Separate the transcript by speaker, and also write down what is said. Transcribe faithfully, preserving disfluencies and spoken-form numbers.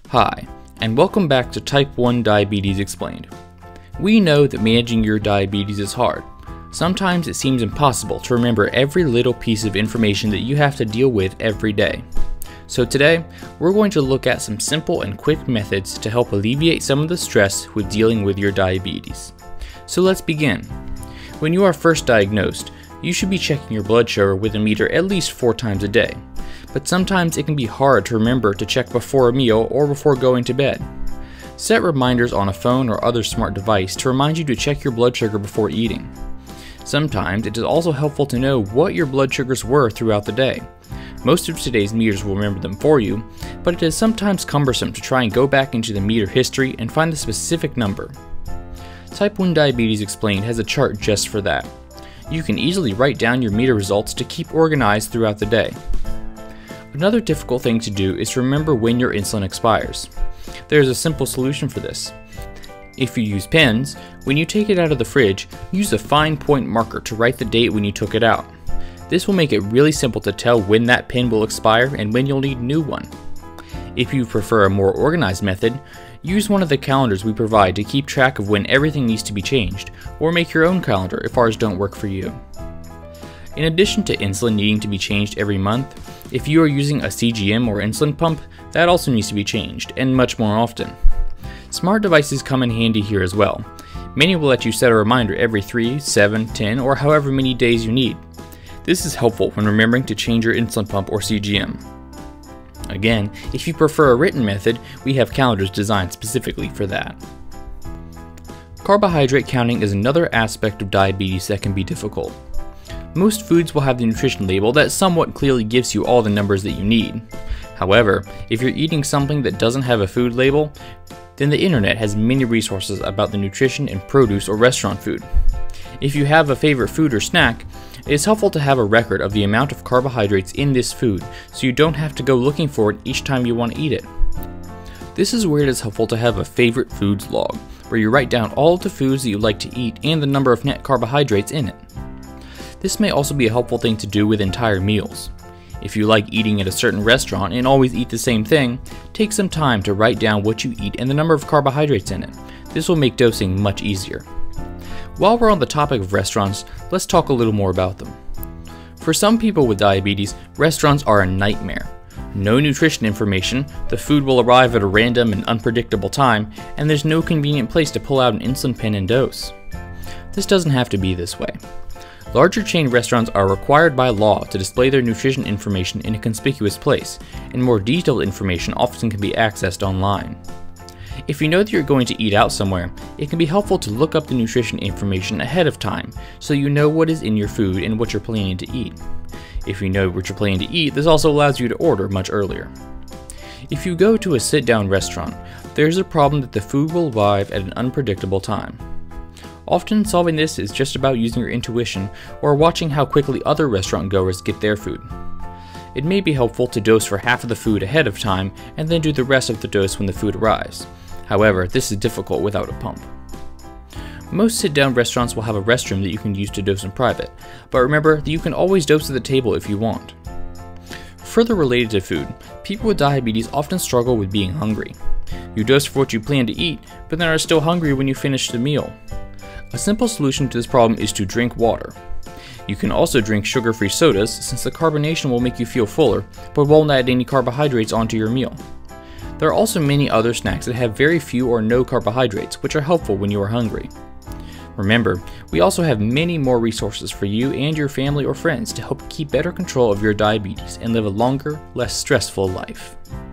Speaker 1: Hi, and welcome back to Type one Diabetes Explained. We know that managing your diabetes is hard. Sometimes it seems impossible to remember every little piece of information that you have to deal with every day. So today, we're going to look at some simple and quick methods to help alleviate some of the stress with dealing with your diabetes. So let's begin. When you are first diagnosed, you should be checking your blood sugar with a meter at least four times a day. But sometimes it can be hard to remember to check before a meal or before going to bed. Set reminders on a phone or other smart device to remind you to check your blood sugar before eating. Sometimes it is also helpful to know what your blood sugars were throughout the day. Most of today's meters will remember them for you, but it is sometimes cumbersome to try and go back into the meter history and find the specific number. Type one Diabetes Explained has a chart just for that. You can easily write down your meter results to keep organized throughout the day. Another difficult thing to do is to remember when your insulin expires. There is a simple solution for this. If you use pens, when you take it out of the fridge, use a fine point marker to write the date when you took it out. This will make it really simple to tell when that pen will expire and when you'll need a new one. If you prefer a more organized method, use one of the calendars we provide to keep track of when everything needs to be changed, or make your own calendar if ours don't work for you. In addition to insulin needing to be changed every month, if you are using a C G M or insulin pump, that also needs to be changed, and much more often. Smart devices come in handy here as well. Many will let you set a reminder every three, seven, ten, or however many days you need. This is helpful when remembering to change your insulin pump or C G M. Again, if you prefer a written method, we have calendars designed specifically for that. Carbohydrate counting is another aspect of diabetes that can be difficult. Most foods will have the nutrition label that somewhat clearly gives you all the numbers that you need. However, if you're eating something that doesn't have a food label, then the internet has many resources about the nutrition in produce or restaurant food. If you have a favorite food or snack, it is helpful to have a record of the amount of carbohydrates in this food so you don't have to go looking for it each time you want to eat it. This is where it is helpful to have a favorite foods log, where you write down all of the foods that you like to eat and the number of net carbohydrates in it. This may also be a helpful thing to do with entire meals. If you like eating at a certain restaurant and always eat the same thing, take some time to write down what you eat and the number of carbohydrates in it. This will make dosing much easier. While we're on the topic of restaurants, let's talk a little more about them. For some people with diabetes, restaurants are a nightmare. No nutrition information, the food will arrive at a random and unpredictable time, and there's no convenient place to pull out an insulin pen and dose. This doesn't have to be this way. Larger chain restaurants are required by law to display their nutrition information in a conspicuous place, and more detailed information often can be accessed online. If you know that you're going to eat out somewhere, it can be helpful to look up the nutrition information ahead of time so you know what is in your food and what you're planning to eat. If you know what you're planning to eat, this also allows you to order much earlier. If you go to a sit-down restaurant, there's a problem that the food will arrive at an unpredictable time. Often solving this is just about using your intuition or watching how quickly other restaurant goers get their food. It may be helpful to dose for half of the food ahead of time and then do the rest of the dose when the food arrives. However, this is difficult without a pump. Most sit-down restaurants will have a restroom that you can use to dose in private, but remember that you can always dose at the table if you want. Further related to food, people with diabetes often struggle with being hungry. You dose for what you plan to eat, but then are still hungry when you finish the meal. A simple solution to this problem is to drink water. You can also drink sugar-free sodas since the carbonation will make you feel fuller, but won't add any carbohydrates onto your meal. There are also many other snacks that have very few or no carbohydrates, which are helpful when you are hungry. Remember, we also have many more resources for you and your family or friends to help keep better control of your diabetes and live a longer, less stressful life.